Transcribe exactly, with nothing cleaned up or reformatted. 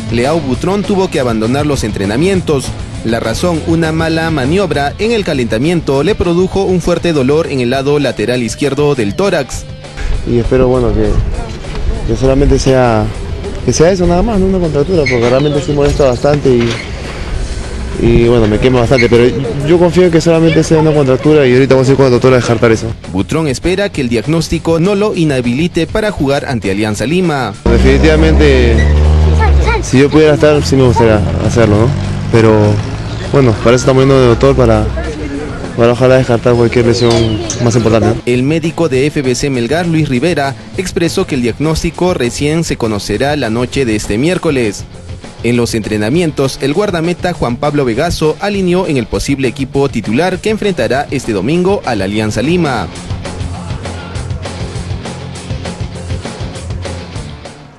Leao Butrón tuvo que abandonar los entrenamientos. La razón, una mala maniobra en el calentamiento le produjo un fuerte dolor en el lado lateral izquierdo del tórax. Y espero, bueno, que, que solamente sea, que sea eso nada más, no una contractura, porque realmente sí molesta bastante y, y bueno, me quema bastante, pero yo confío en que solamente sea una contractura y ahorita voy a ir con la doctora a descartar eso. Butrón espera que el diagnóstico no lo inhabilite para jugar ante Alianza Lima. Definitivamente, si yo pudiera estar, sí me gustaría hacerlo, ¿no? Pero bueno, para eso estamos yendo de doctor para, para ojalá descartar cualquier lesión más importante, ¿no? El médico de F B C Melgar, Luis Rivera, expresó que el diagnóstico recién se conocerá la noche de este miércoles. En los entrenamientos, el guardameta Juan Pablo Vegaso alineó en el posible equipo titular que enfrentará este domingo a la Alianza Lima.